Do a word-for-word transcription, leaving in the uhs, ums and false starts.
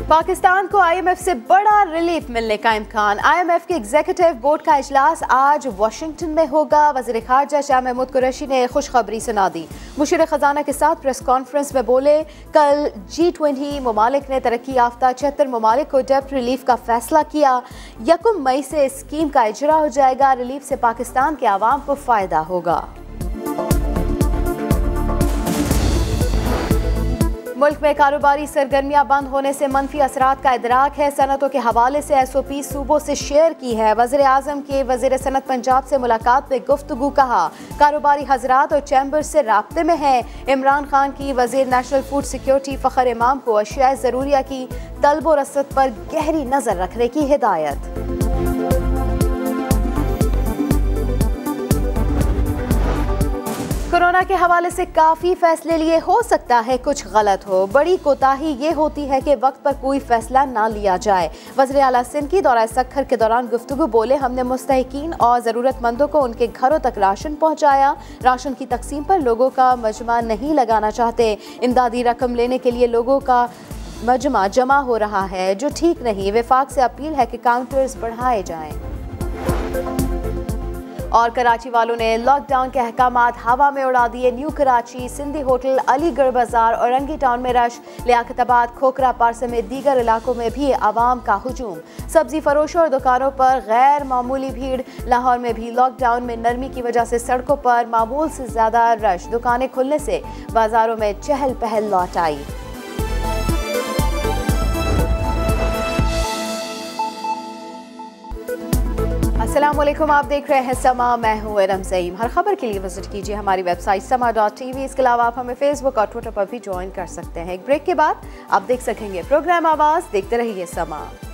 पाकिस्तान को आई M F से बड़ा रिलीफ मिलने का इम्कान। आई एम एफ के एग्जीक्यूटिव बोर्ड का इजलास आज वाशिंगटन में होगा। वज़ीर ख़ारजा शाह महमूद कुरैशी ने खुशखबरी सुना दी। मुशीर ख़जाना के साथ प्रेस कॉन्फ्रेंस में बोले, कल जी ट्वेंटी ममालिक ने तरक्की याफ्ता छिहत्तर ममालिक को डेब्ट रिलीफ का फैसला किया। यकम मई से स्कीम का इजरा हो जाएगा। रिलीफ से पाकिस्तान के आवाम को फ़ायदा होगा। मुल्क में कारोबारी सरगर्मियां बंद होने से मनफी असरात का इदराक है। सनतों के हवाले से एस ओ पी सूबों से शेयर की है। वज़ीर आज़म के वज़ीर सनत पंजाब से मुलाकात में गुफ्तगू कहा, कारोबारी हजरात और चैम्बर से राब्ते में है। इमरान खान की वज़ीर नेशनल फूड सिक्योरिटी फ़खर इमाम को अशिया ज़रूरिया की तलब व रसद पर गहरी नज़र रखने की हिदायत। कोरोना के हवाले से काफ़ी फैसले लिए, हो सकता है कुछ गलत हो। बड़ी कोताही ये होती है कि वक्त पर कोई फैसला ना लिया जाए। वज़ीर आला सिंध की दौरा सखर के दौरान गुफ्तगू बोले, हमने मुस्तहिकीन और ज़रूरतमंदों को उनके घरों तक राशन पहुँचाया। राशन की तकसीम पर लोगों का मजमा नहीं लगाना चाहते। इमदादी रकम लेने के लिए लोगों का मजमा जमा हो रहा है, जो ठीक नहीं। वफाक से अपील है कि काउंटर्स बढ़ाए जाएँ। और कराची वालों ने लॉकडाउन के अहकामात हवा में उड़ा दिए। न्यू कराची, सिंधी होटल, अलीगढ़ बाजार और रंगी टाउन में रश। लियाकताबाद, खोखरा, पारसे में दीगर इलाकों में भी आवाम का हुजूम। सब्जी फरोशों और दुकानों पर गैर मामूली भीड़। लाहौर में भी लॉकडाउन में नरमी की वजह से सड़कों पर मामूल से ज्यादा रश। दुकानें खुलने से बाजारों में चहल पहल लौट आई। अस्सलामुअलैकुम, आप देख रहे हैं समा, मैं हूँ एरम ज़ईम। हर खबर के लिए विजिट कीजिए हमारी वेबसाइट समा डॉट टी वी। इसके अलावा आप हमें फेसबुक और ट्विटर पर भी ज्वाइन कर सकते हैं। एक ब्रेक के बाद आप देख सकेंगे प्रोग्राम आवाज़। देखते रहिए समा।